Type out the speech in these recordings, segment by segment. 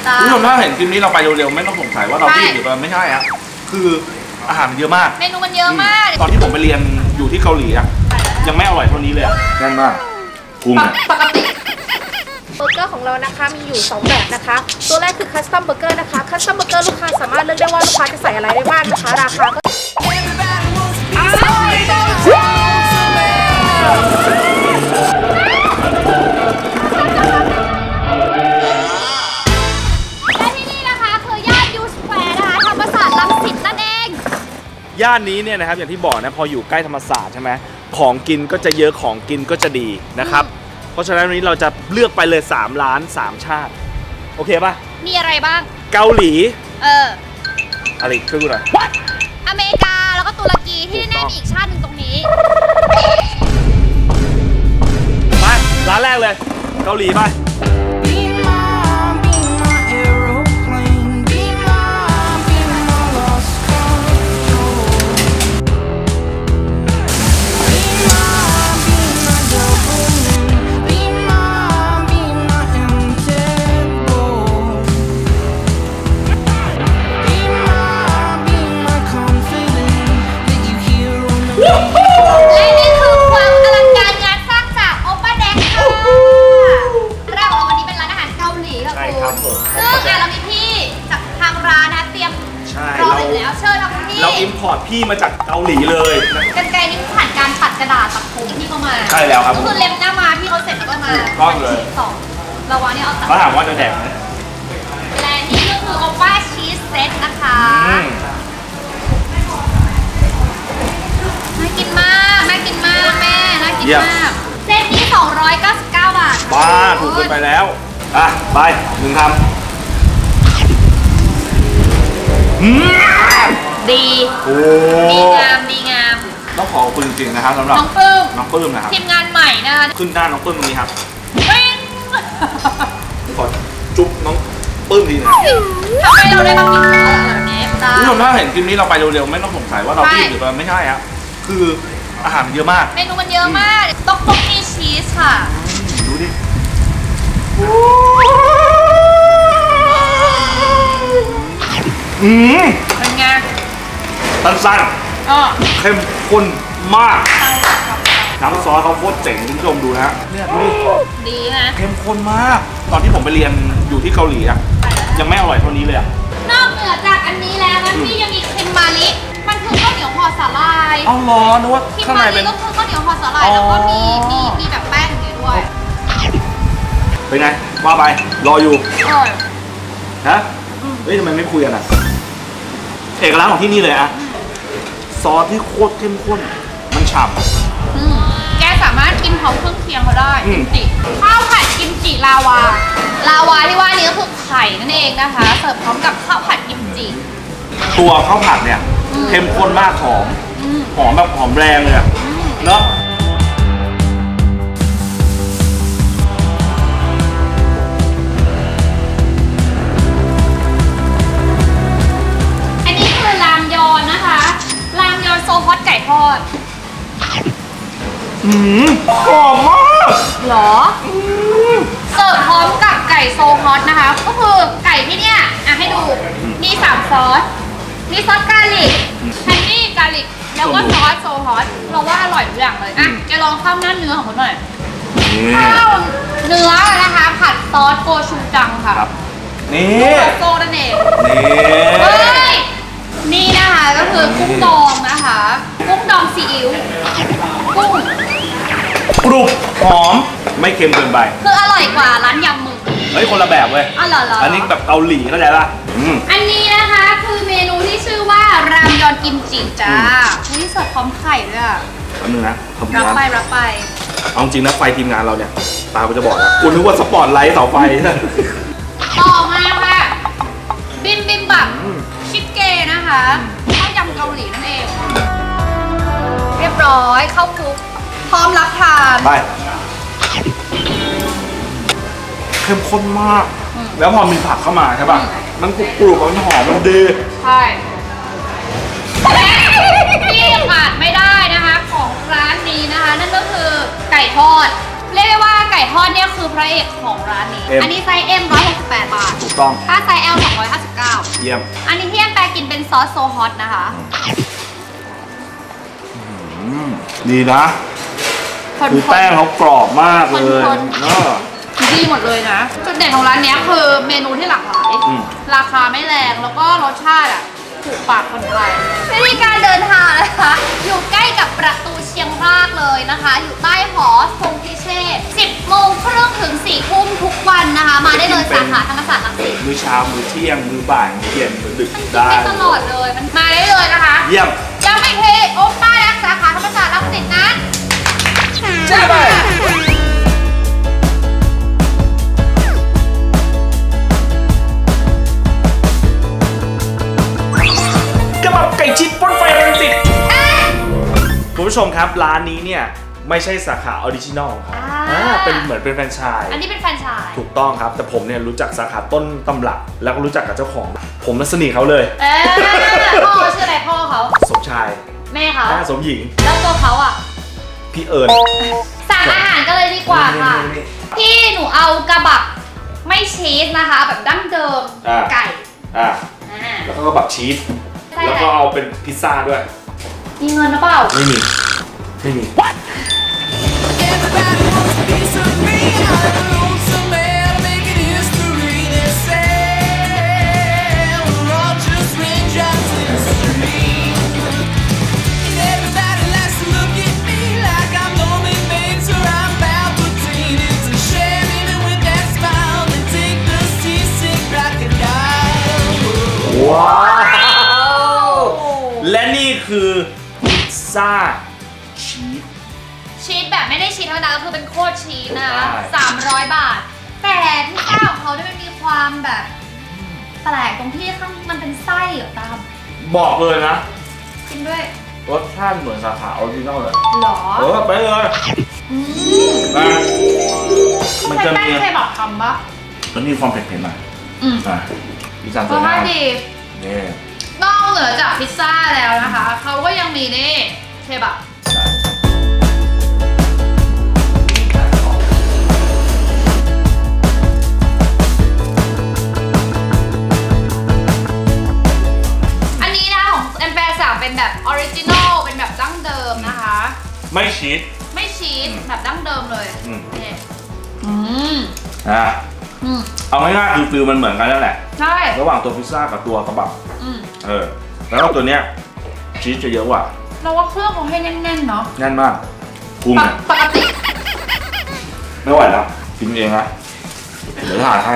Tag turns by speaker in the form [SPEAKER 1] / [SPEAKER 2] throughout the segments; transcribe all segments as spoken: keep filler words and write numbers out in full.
[SPEAKER 1] คุณผู้ชมถ้าเห็นคลิปนี้เราไปเร็วๆไม่ต้องสงสัยว่าเรารีบหรือว่าไม่ใช่อะคืออาหารมันเยอะมาก
[SPEAKER 2] เมนูมันเยอะมาก
[SPEAKER 1] ตอนที่ผมไปเรียนอยู่ที่เกาหลีอะยังไม่อร่อยเท่านี้เลยแน่นมากกุ้ง
[SPEAKER 2] ปกติ
[SPEAKER 3] เบอร์เกอร์ของเรานะคะมีอยู่สองแบบนะคะตัวแรกคือคัสตอมเบอร์เกอร์นะคะคัสตอมเบอร์เกอร์ลูกค้าสามารถเลือกได้ว่าลูกค้าจะใส่อะไรได้บ้างนะคะราคาก็
[SPEAKER 1] ย่านนี้เนี่ยนะครับอย่างที่บอกนะพออยู่ใกล้ธรรมศาสตร์ใช่ไหมของกินก็จะเยอะของกินก็จะดีนะครับเพราะฉะนั้นวันนี้เราจะเลือกไปเลยสามร้านสามชาติโอเคป่ะ
[SPEAKER 2] มีอะไรบ้าง
[SPEAKER 1] เกาหลี
[SPEAKER 2] เออ
[SPEAKER 1] อะไรช่วยดูหน่อย
[SPEAKER 2] อเมริกาแล้วก็ตุรกีที่แน่ๆมีอีกชาติหนึ่งตรงนี้
[SPEAKER 1] ไปร้านแรกเลยเกาหลีไป
[SPEAKER 2] และนี่คือความอลังการงานสร้างจากโอป้าแดงค่ะเราของวันนี้เป็นร้านอาหารเกาหลีค่ะคุณซึ่งเรามีพี่จากทางร้านนะเตรียมรออยู่แล้วเชิญเราที่
[SPEAKER 1] เราอิมพอร์ตพี่มาจากเกาหลีเลย
[SPEAKER 2] กรรไกรนี่ผ่านการตัดกระดาษตัดผมที่เขามา
[SPEAKER 1] ใช่แล้วครับ
[SPEAKER 2] ก็คือเล็มหน้ามาพี่เขาเสร็จแล้วก็มา
[SPEAKER 1] ก็เลย
[SPEAKER 2] สองเราวางนี่เอาตัด
[SPEAKER 1] เขาถามว่าจะแดกไหม
[SPEAKER 2] และนี่ก็คือโอป้าชีสเซตนะคะน่ากินมากน่ากินมากแม่น่ากินมากเซตนี้สองร้อยเก้าสิบเก้าบาท
[SPEAKER 1] บ้าถูกเกินไปแล้วอ่ะไปหนึ่งคำ
[SPEAKER 2] ดีดีงามดีงาม
[SPEAKER 1] ต้องขอบคุณจริงๆนะครับสำหรับ
[SPEAKER 2] น้องปื้ม
[SPEAKER 1] น้องปื้มนะครับ
[SPEAKER 2] ทีมงานใหม่นะคะ
[SPEAKER 1] ขึ้นหน้าน้องปื้มตรงนี้ครับขอจุ๊บน้องปื้มทีนึง
[SPEAKER 2] ทำไมเราได้มากินข้าวแบบนี้
[SPEAKER 1] คุณผู้ชมถ้าเห็นคลิปนี้เราไปเร็วๆไม่ต้องสงสัยว่าเรารีบหรือว่าไม่ใช่ครับคืออาหารมันเยอะมาก
[SPEAKER 2] เมนูมันเยอะมากต๊อกต๊อกมีชีสค่ะ
[SPEAKER 1] ดูดิอืม
[SPEAKER 2] เป็นไง
[SPEAKER 1] สั้นๆเข้มข้นมากน้ำซอสเขาโคตรเจ๋งคุณผู้ชมดูนะฮะเนี่ยดู
[SPEAKER 2] ดิดีนะ
[SPEAKER 1] เข้มข้นมากตอนที่ผมไปเรียนอยู่ที่เกาหลีอะยังไม่อร่อยเท่านี้เลยอะ
[SPEAKER 2] นอกเหนือจากอันนี้แล้วนะพี่ยังมีคิมมาริมันคือข้าวเหนียวห่อสาหร่าย
[SPEAKER 1] เอาล้อนึกว่า
[SPEAKER 2] ข้างในเป็นก็คือข้าวเหนียวห่อสาหร่ายแล้วก็มีมีมีแบบแป้งอย่างนี้ด้วย
[SPEAKER 1] เป็นไงว่าไปรออยู่
[SPEAKER 2] อร่อย
[SPEAKER 1] ฮะเฮ้ยทำไมไม่คุยกันอ่ะเอกลักษณ์ของที่นี่เลยอะซอสที่โคตรเข้มข้นมันฉ่
[SPEAKER 2] ำแกสามารถกินพร้อมเครื่องเคียงเขาได้กิมจิข้าวผัดกิมจิลาวาลาวาที่ว่านี้ก็คือไข่นั่นเองนะคะเสิร์ฟพร้อมกับข้าวผัดกิมจิ
[SPEAKER 1] ตัวข้าวผัดเนี่ยเข้มข้นมากหอมหอมแบบหอมแรงเลยอะเนาะ
[SPEAKER 2] อันนี้คือรามยอนนะคะรามยอนโซฮอตไก่ทอด
[SPEAKER 1] อืมหอมมาก
[SPEAKER 2] หรอเสิร์ฟพร้อมกับไก่โซฮอตนะคะก็คือไก่ที่เนี่ยอ่ะให้ดูมีสามซอสมีซอสกาลิกฮันนี่กาลิกแล้วก็ซอสโซฮอตเราว่าอร่อยทุกอย่างเลยอ่ะจะลองข้าวหน้าเนื้อของเขาหน่อยข้าวเนื้อนะคะผัดซอสโกชูจังค่ะ
[SPEAKER 1] นี่
[SPEAKER 2] โซนั่นเองนี่นี่นะคะก็คือกุ้งดองนะคะกุ้งดองซีอิ๊วกุ้ง
[SPEAKER 1] กรุบหอมไม่เค็มเกินไป
[SPEAKER 2] คืออร่อยกว่าร้านยำมึง
[SPEAKER 1] เฮ้ยคนละแบบเว้ย
[SPEAKER 2] อ๋อเหรอเหรอ
[SPEAKER 1] อันนี้แบบเกาหลีเข้าใจป่ะ
[SPEAKER 2] อันนี้นะคะคือเมนูที่ชื่อว่ารามยอนกิมจิจ้านี่เสิร์ฟพร้อมไข่ด้วยอ่ะ
[SPEAKER 1] แป๊บนึงนะ
[SPEAKER 2] รับไปรับไป
[SPEAKER 1] เอาจริงนะไฟทีมงานเราเนี่ยตาผมจะบอกนะคุณนึกว่าสปอตไลท์เสาไฟ
[SPEAKER 2] ต่อมาค่ะบิมบิมบับชิคเก้นะคะข้าวยำเกาหลีนั่นเองเรียบร้อยเข้าคุกพร้อมรับทาน
[SPEAKER 1] ไปเข้มข้นมากแล้วพอมีผักเข้ามาใช่ป่ะมันกรุบกรุบมันหอมมันดี
[SPEAKER 2] ใช่และที่ขาดไม่ได้นะคะของร้านนี้นะคะนั่นก็คือไก่ทอดคเรียกได้ว่าไก่ทอดเนี่ยคือพระเอกของร้านนี้
[SPEAKER 1] เอ็ม
[SPEAKER 2] อันนี้ไซส์ เอ็ม หนึ่งร้อยหกสิบแปด บาท
[SPEAKER 1] ถูกต้อง
[SPEAKER 2] ถ้าไซส์ แอล สองร้อยห้าสิบเก้า
[SPEAKER 1] เยี่ยม
[SPEAKER 2] อันนี้ที่แอมแปรกินเป็นซอสโซฮอตนะคะ
[SPEAKER 1] อืมดีนะ
[SPEAKER 2] คน
[SPEAKER 1] คือแป้งเขากรอบมากเลย
[SPEAKER 2] คน
[SPEAKER 1] เนาะ
[SPEAKER 2] ดีหมดเลยนะ จุดเด่นของร้านเนี้ยคือเมนูที่หลากหลาย
[SPEAKER 1] อืม
[SPEAKER 2] ราคาไม่แรงแล้วก็รสชาติอ่ะถูกปากคนไทยวิธีการเดินทางนะคะ อยู่ใกล้กับประตูเชียงรากเลยนะคะ อยู่ใต้หอทรงพิเชษสิบโมงครึ่งถึงสี่ทุ่มทุกวันนะคะ มาได้เลยสาขาธรรมศาสตร์รังสิต
[SPEAKER 1] มื้อเช้ามื้อเที่ยงมื้อบ่ายมื้อเย็นมื้อดึก
[SPEAKER 2] มันกิน
[SPEAKER 1] ได้
[SPEAKER 2] ได้ตลอดเลยมันมาได้เลยนะคะ
[SPEAKER 1] เยี่ยม
[SPEAKER 2] ย้ำอีกทีโอ๊คป้าและสาขาธรรมศาสตร์รังสิตนะ
[SPEAKER 1] ใช่ไหมกระเพราไก่ชิดพ่นไฟรังสิตคุณผู้ชมครับร้านนี้เนี่ยไม่ใช่สาขาออริจินอลครับ
[SPEAKER 2] อ่า
[SPEAKER 1] อ่าเป็นเหมือนเป็นแฟรนไชส์
[SPEAKER 2] อันนี้เป็นแฟรนไชส์
[SPEAKER 1] ถูกต้องครับแต่ผมเนี่ยรู้จักสาขาต้นตำรับแล้วก็รู้จักกับเจ้าของ ผมน่ะสนิทเขาเลย
[SPEAKER 2] เออพ่อชื่ออะไรพ่อเขา
[SPEAKER 1] สมชาย
[SPEAKER 2] แม่เขา
[SPEAKER 1] หน้าสมหญิง
[SPEAKER 2] แล้วตัวเขาอ่ะ
[SPEAKER 1] พี่เอิญ
[SPEAKER 2] สั่งอาหารกันเลยดีกว่าค่ะ พี่หนูเอากระบับไม่ชีสนะคะ แบบดั้งเดิม
[SPEAKER 1] อ่า
[SPEAKER 2] ไก่
[SPEAKER 1] อ่า
[SPEAKER 2] อ่า
[SPEAKER 1] แล้วก็แบบชีส
[SPEAKER 2] ใช่
[SPEAKER 1] แล้วก็เอาเป็นพิซซ่าด้วย
[SPEAKER 2] มีเงินหรือเปล่า
[SPEAKER 1] ไม่มี ไม่มี
[SPEAKER 4] Everybody wants a piece of me. I'm a lonesome man making history. They say we're all just raindrops in the street. And everybody likes to look at me like I'm Norman Bates or I'm Palpatine. It's a shame even with that smile they take the seasick crocodile.
[SPEAKER 1] ว้าว และนี่คือพิซซ่าชีส
[SPEAKER 2] ชีสแบบไม่ได้ชีสธรรมดาก็คือเป็นโคตรชีสนะคะ
[SPEAKER 1] ใช่
[SPEAKER 2] สามร้อยบาท แต่พิซซ่าของเขาเนี่ยมันมีความแบบแปลกตรงที่ข้างมันเป็นไส้เหรอตาม
[SPEAKER 1] บอกเลยนะ
[SPEAKER 2] กินด้วย
[SPEAKER 1] รสชาติเหมือนสาขาออริจินอลเลย
[SPEAKER 2] หรอ
[SPEAKER 1] เออไปเลย
[SPEAKER 2] อืม
[SPEAKER 1] นะมัน
[SPEAKER 2] ใช้
[SPEAKER 1] จะ
[SPEAKER 2] แป้ง
[SPEAKER 1] มี
[SPEAKER 2] เคบับทำปะ
[SPEAKER 1] มันมีความเผ็ดๆหน่อย
[SPEAKER 2] อืม
[SPEAKER 1] อ่ะพิซซ่าร
[SPEAKER 2] ส
[SPEAKER 1] สวย
[SPEAKER 2] ชา
[SPEAKER 1] มา
[SPEAKER 2] ติ
[SPEAKER 1] ก
[SPEAKER 2] ดี
[SPEAKER 1] นี่
[SPEAKER 2] นอกเหนือจากพิซซ่าแล้วนะคะ เขาก็ยังมีนี่เคบับ อันนี้นะของแอมแปร์สั่งเป็นแบบออริจินอลเป็นแบบดั้งเดิมนะคะ
[SPEAKER 1] ไม่ชีส
[SPEAKER 2] ไม่ชีสแบบดั้งเดิมเลย
[SPEAKER 1] อืม
[SPEAKER 2] นี่อืม
[SPEAKER 1] อ่ะ
[SPEAKER 2] อืม
[SPEAKER 1] เอาง่ายๆคือฟิลมันเหมือนกันนั่นแหละ
[SPEAKER 2] ใช่
[SPEAKER 1] ระหว่างตัวพิซซ่ากับตัวกระบับ
[SPEAKER 2] อืม
[SPEAKER 1] เออ แล้วก็ตัวเนี้ยชีสจะเยอะกว่า
[SPEAKER 2] เราว่าเครื่องเขาให้แน่นๆเนาะ
[SPEAKER 1] แน่นมากกุ้ง
[SPEAKER 2] ป
[SPEAKER 1] เนี่ย
[SPEAKER 2] กปกติ
[SPEAKER 1] ไม่ไหวแล้วกินเองนะเดี๋ยวถ่ายให้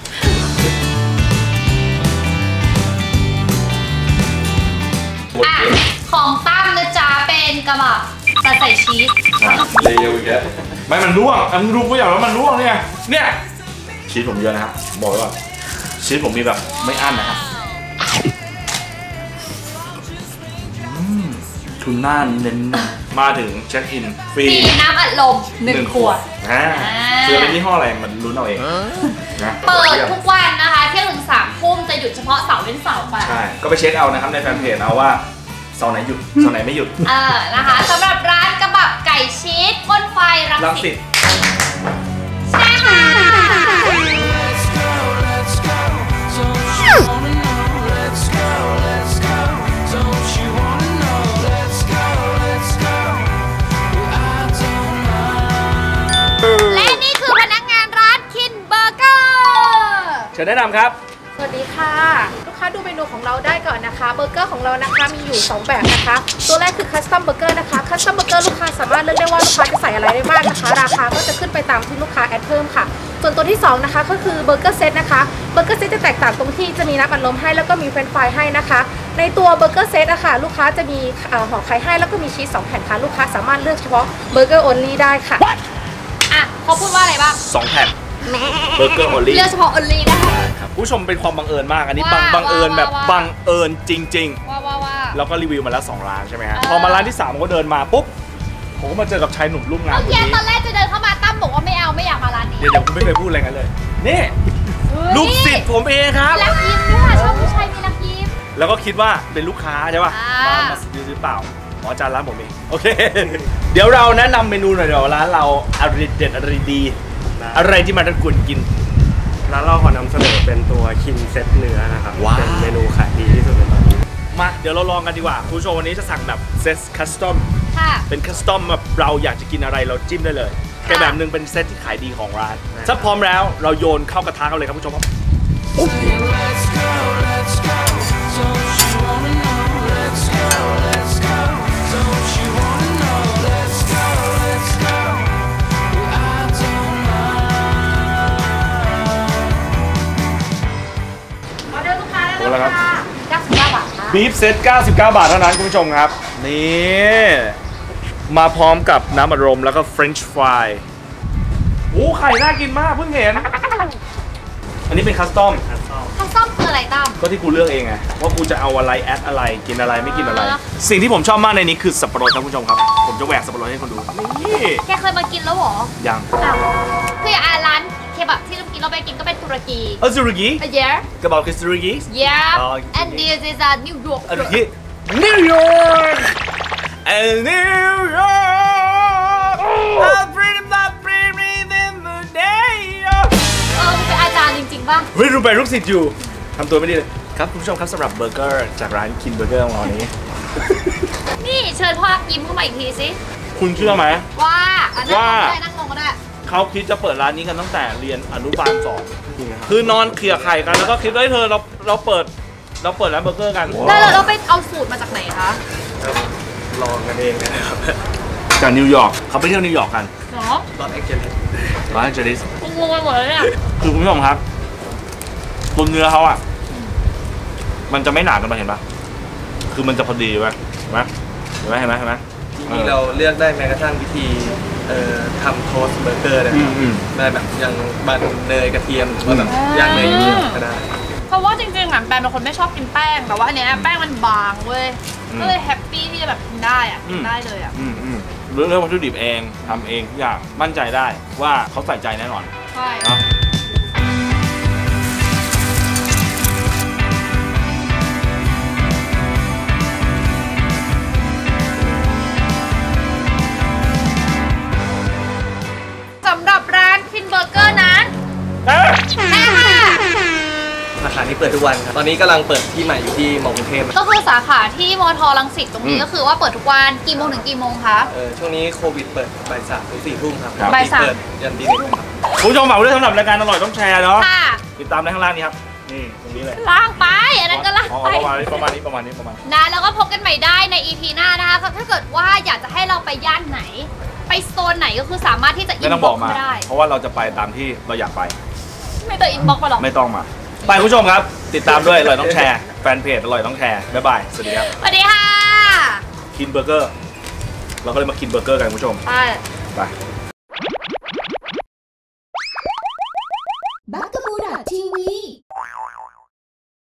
[SPEAKER 2] อ่ะของตั้มนะจ๊ะเป็นกระบะแต่ใส่ชีส
[SPEAKER 1] อ่ะเร็วอีกแล้วไม่มันร่วงอันรู้ก็อย่างแล้วมันร่วงเนี่ยเนี่ยชีสผมเยอะนะครับบอกไว้ก่อนชีสผมมีแบบไม่อั้นนะครับอืมทุนหน้าเน้นๆมาถึงเช็คอินฟรี
[SPEAKER 2] สีน้ำอัดลมหนึ่งขวด
[SPEAKER 1] อ่า
[SPEAKER 2] อ่า
[SPEAKER 1] ซื้อเป็นยี่ห้ออะไรมันลุ้นเอาเองนะ
[SPEAKER 2] เปิดทุกวันนะคะเที่ยงถึงสามทุ่มจะหยุดเฉพาะเสาร์เว้นเสาร์ไป
[SPEAKER 1] ใช่ก็ไปเช็คเอานะครับในแฟนเพจเอาว่าเสาร์ไหนหยุดเสาร์ไหนไม่หยุด
[SPEAKER 2] เออนะคะสำหรับร้านกระบับไก่ชีสพ่นไฟรัง
[SPEAKER 1] รัง
[SPEAKER 2] สิ
[SPEAKER 1] สิ
[SPEAKER 2] ต
[SPEAKER 1] ต
[SPEAKER 2] ใช่ค่ะ
[SPEAKER 4] Let's go, let's go. Don't you wanna know? Let's go, let's go. Don't you wanna know? Let's go, let's go. I don't mind.
[SPEAKER 2] และนี่คือพนักงานร้านคินเบอร์เกอร์
[SPEAKER 1] เชิญแนะนำครับ
[SPEAKER 3] สวัสดีค่ะ ลูกค้าดูเมนูของเราได้ก่อนนะคะเบอร์เกอร์ของเรานะคะมีอยู่สองแบบนะคะตัวแรกคือคัสตอมเบอร์เกอร์นะคะคัสตอมเบอร์เกอร์ลูกค้าสามารถเลือกได้ว่าลูกค้าจะใส่อะไรได้บ้างนะคะราคาก็จะขึ้นไปตามที่ลูกค้าแอดเพิ่มค่ะส่วนตัวที่สองนะคะก็คือเบอร์เกอร์เซตนะคะเบอร์เกอร์เซตจะแตกต่างตรงที่จะมีน้ำอัดลมให้แล้วก็มีเฟรนช์ฟรายให้นะคะในตัวเบอร์เกอร์เซตอะค่ะลูกค้าจะมีเอ่อห่อไข่ให้แล้วก็มีชีสสองแผ่นค่ะลูกค้าสามารถเลือกเฉพาะเบอร์เกอร์โอลี่ได้ค่ะ
[SPEAKER 2] อ่ะเขาพูดว่าอะไรบ้าง
[SPEAKER 1] สองแผ่นเบอร์เกอร์โอลี่
[SPEAKER 2] เลือกเฉพาะออนลีได้
[SPEAKER 1] ครับผู้ชมเป็นความบังเอิญมากอันนี้
[SPEAKER 2] ว่า
[SPEAKER 1] บังบังเอิญแบบ
[SPEAKER 2] ว่าว่า
[SPEAKER 1] บังเอิญจริง
[SPEAKER 2] ว่าว่าว่า
[SPEAKER 1] ๆ แล้วก็รีวิวมาแล้วสองร้านใช่ไหมฮะ
[SPEAKER 2] เออ
[SPEAKER 1] พอมาร้านที่สามผมก็เดินมาปุ๊บผมก็มาเจอกับชายหนุ่มรูปงาน
[SPEAKER 2] เมื่อ
[SPEAKER 1] คน
[SPEAKER 2] กี้
[SPEAKER 1] นี้
[SPEAKER 2] ตอนแรกจะเดินเข้ามาตั้มบอกว่าไม่เอาไม่อยากมาร้านนี้
[SPEAKER 1] เดี๋ยวเดี๋ยวผมไม่เคยพูดอะไรกันเลยนี่ลูกศิษย์ผมเองครับ
[SPEAKER 2] รักยิ้มด้วยชอบผู้ชายมีรักยิ้ม
[SPEAKER 1] แล้วก็คิดว่าเป็นลูกค้าใช่ป่ะ
[SPEAKER 2] อ่าม
[SPEAKER 1] มามาซื้อหรือเปล่าอ๋อจานร้านผมเองโอเค เดี๋ยวเราแนะนำเมนูหน่อยเดี๋ยวร้านเราอะไรเด็ดอะไรดี อะไรที่มันจะกุนกิน
[SPEAKER 5] ร้านเราขอนำเสนอเป็นตัวคินเซ็ตเนื้อนะครับ
[SPEAKER 1] ว้าว
[SPEAKER 5] เป็นเมนูขายดีที่สุดในตอนนี้
[SPEAKER 1] มาเดี๋ยวเราลองกันดีกว่าคุณผู้ชมวันนี้จะสั่งแบบเซตคัสตอม
[SPEAKER 2] ค่ะ
[SPEAKER 1] เป็นคัสตอมแบบเราอยากจะกินอะไรเราจิ้มได้เลยแต่แบบหนึ่งเป็นเซตที่ขายดีของร้านถ้าพร้อมแล้วเราโยนเข้ากระทะกันเลยครับคุณผู้ชมครับ
[SPEAKER 4] Let's go, let's go. Don't you wanna know? Let's go, let's go. Don't you wanna know? Let's go, let's go. I don't mind.
[SPEAKER 3] ออเดอร์ลูกค้าได้
[SPEAKER 1] โอ้แล้ว
[SPEAKER 3] แล้
[SPEAKER 1] ครั
[SPEAKER 3] ว
[SPEAKER 1] บ
[SPEAKER 3] ค่ะเก้าสิบเก้าบาทค่ะ
[SPEAKER 1] บีฟเซตเก้าสิบเก้าบาทเท่านั้นคุณผู้ชมครับนี่มาพร้อมกับน้ำอัดลมแล้วก็เฟรนช์ฟรายโอ้ไข่น่ากินมากเพิ่งเห็นอันนี้เป็นคัสตอม
[SPEAKER 2] ข้าวส้มคืออะไรตั้ม
[SPEAKER 1] ก็ที่กูเลือกเองไงว่ากูจะเอาอะไรแอดอะไรกินอะไรไม่กินอะไร
[SPEAKER 2] อ่า
[SPEAKER 1] สิ่งที่ผมชอบมากในนี้คือสับปะรดครับคุณผู้ชมครับผมจะแหวกสับปะรดให้คนดูนี่
[SPEAKER 2] แกเคยมากินแล้วเหรอ
[SPEAKER 1] ยัง
[SPEAKER 2] อ้าวคืออย่างอ่ะร้านเคบับที่เรากินเราไปกินก็เป็นตุรกี
[SPEAKER 1] เออซูรุกิ
[SPEAKER 2] Uh, yeah
[SPEAKER 1] กระบอกคือซูรุกิ
[SPEAKER 2] yeah
[SPEAKER 1] อ๋อ
[SPEAKER 2] and this is a New York
[SPEAKER 1] อันนี้นิวยอร์ก and New York I breathe I breathe in the day
[SPEAKER 2] เออมึงเป็นอาจารย์จริงๆป่ะ
[SPEAKER 1] เฮ้ยรู้ไปลูกศิษย์อยู่ทำตัวไม่ดีเลยครับคุณผู้ชมครับสำหรับเบอร์เกอร์จากร้านคินเบอร์เกอร์ของเรานี้
[SPEAKER 2] นี่เชิญพ่อยิ้มเข้ามาอีกทีสิ
[SPEAKER 1] คุณเชื่อไหม
[SPEAKER 2] ว่าอ่ะนั่งล
[SPEAKER 1] ว่า
[SPEAKER 2] งก็ได้นั่งลงก็ได้
[SPEAKER 1] เขาคิดจะเปิดร้านนี้กันตั้งแต่เรียนอนุบาลสองคือนอนเขี่ยไข่กันแล้วก็คิดว่าเธอเราเราเปิดเราเปิดร้านเบอร์เกอร์กัน
[SPEAKER 2] แล้วเราไปเอาสูตรมาจากไหนคะ
[SPEAKER 5] ลองกันเองนะครับ
[SPEAKER 1] จากนิวยอร์กเขาไปเที่ยวนิวยอร์กกัน
[SPEAKER 2] เนาะ
[SPEAKER 5] ลอสแองเจลิส
[SPEAKER 1] ร้านเจลิส
[SPEAKER 2] งงไปหมดเลยเนี่ย
[SPEAKER 1] คือคุณผู้ชมครับตัวเนื้อเขาอ่ะมันจะไม่หนาเกันไปเห็นปะคือมันจะพอดีไว้เห็นไหมเห็นไหมเห็นไหมเห็นไหม
[SPEAKER 5] จริงๆเราเลือกได้แม้กระทั่งวิธีเอ่อทำโทสต์เบอร์เกอร์นะ
[SPEAKER 1] อื
[SPEAKER 5] ค
[SPEAKER 1] ม
[SPEAKER 5] รับ
[SPEAKER 1] อืม
[SPEAKER 5] ได้แบบยังบันเนยกระเทียมหรือว่าแบบย่างเนยอย่างเดียวก็ได้
[SPEAKER 2] เพราะว่าจริงๆอ่ะแปนเป็นคนไม่ชอบกินแป้งแต่ว่าอันเนี้ยแป้งมันบางเว้ย
[SPEAKER 1] อืม
[SPEAKER 2] ก็เลยแฮปปี้ที่จะแบบกินได้อ่ะ
[SPEAKER 1] อื
[SPEAKER 2] กิ
[SPEAKER 1] ม
[SPEAKER 2] นได้เลยอ่ะ
[SPEAKER 1] อืมอืมเรื่องวัตถุดิบเองทำเองทุกอย่างมั่นใจได้ว่าเขาใส่ใจแน่นอน
[SPEAKER 2] ใช่
[SPEAKER 1] เนาะ
[SPEAKER 2] สำหรับร้านคินเบอร์เกอร์นั้น
[SPEAKER 1] เอ๊ะ
[SPEAKER 2] แม่ค่ะ
[SPEAKER 5] สาขานี้เปิดทุกวันครับ ตอนนี้กำลังเปิดที่ใหม่อยู่ที่มอกรุงเทพ
[SPEAKER 2] ก็คือสาขาที่มอทอรังสิตตรงนี้ก็คือว่าเปิดทุกวันกี่โมงถึงกี่โมงคะ
[SPEAKER 5] เออช่วงนี้โควิดเปิดบ่ายสามถึงสี่ทุ่มครับ
[SPEAKER 2] บ่ายสาม
[SPEAKER 5] เปิดยันตีหนึ่งครับ
[SPEAKER 1] คุณผู้ชมฝากไว้ด้วยสำหรับรายการอร่อยต้องแชร์เนาะ
[SPEAKER 2] ค่ะ
[SPEAKER 1] ติดตามได้ข้างล่างนี้ครับนี่ตรงนี้เลย
[SPEAKER 2] ล่างไปอันนั้นก็ล่าง
[SPEAKER 1] อ๋อ
[SPEAKER 2] ไป
[SPEAKER 1] ประมาณนี้ประมาณนี้ประมาณนี้ประมาณนี้
[SPEAKER 2] นะแล้วก็พบกันใหม่ได้ใน อี พี หน้านะคะถ้าเกิดว่าอยากจะให้เราไปย่านไหน ไปโซนไหนก็คือสามารถที่จะอิ
[SPEAKER 1] ไม่
[SPEAKER 2] น
[SPEAKER 1] ต้อง
[SPEAKER 2] บ็
[SPEAKER 1] บ
[SPEAKER 2] อ
[SPEAKER 1] อก ก
[SPEAKER 2] ซ์
[SPEAKER 1] มา
[SPEAKER 2] มาได้
[SPEAKER 1] เพราะว่าเราจะไปตามที่เราอยากไป
[SPEAKER 2] ไม่ต้องอินบ็อกซ์มาหรอก
[SPEAKER 1] ไม่ต้องมา ไปคุณผู้ชมครับ ติดตามด้วยอร่อยต้องแชร์แฟนเพจอร่อยต้องแชร์บ๊ายบายสวัสดีครับ
[SPEAKER 2] สวัสดีค่ะ
[SPEAKER 1] คินเบอร์เกอร์เราก็เลยมาคินเบอร์เกอร์กันคุณผู้ชม
[SPEAKER 2] ไป
[SPEAKER 1] ไป